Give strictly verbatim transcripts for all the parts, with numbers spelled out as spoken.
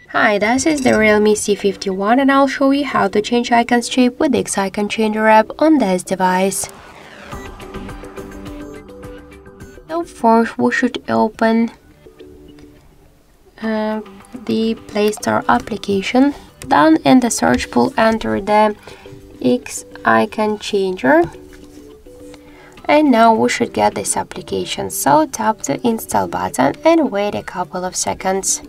Hi, this is the Realme C fifty-one and I'll show you how to change icon shape with the Icon Changer app on this device. So first we should open uh, the Play Store application. Then in the search pool enter the X Icon Changer. And now we should get this application, so tap the install button and wait a couple of seconds.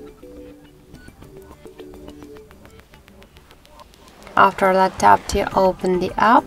After that, tap to open the app.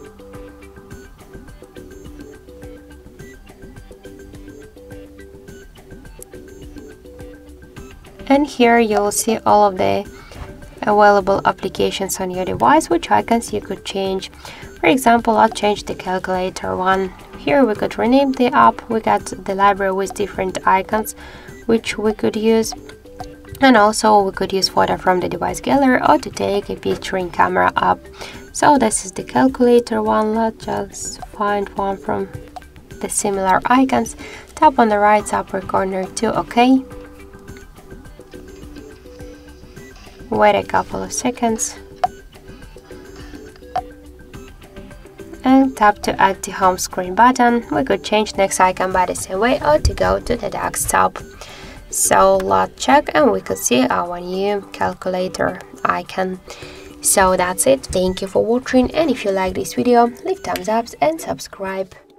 And here you'll see all of the available applications on your device, which icons you could change. For example, I'll change the calculator one. Here we could rename the app. We got the library with different icons which we could use. And also we could use photo from the device gallery or to take a picture in camera app. So this is the calculator one. Let's just find one from the similar icons. Tap on the right upper corner to OK. Wait a couple of seconds. And tap to add the home screen button. We could change next icon by the same way or to go to the desktop. So let's check and we could see our new calculator icon. So that's it. Thank you for watching, and if you like this video, leave thumbs up and subscribe.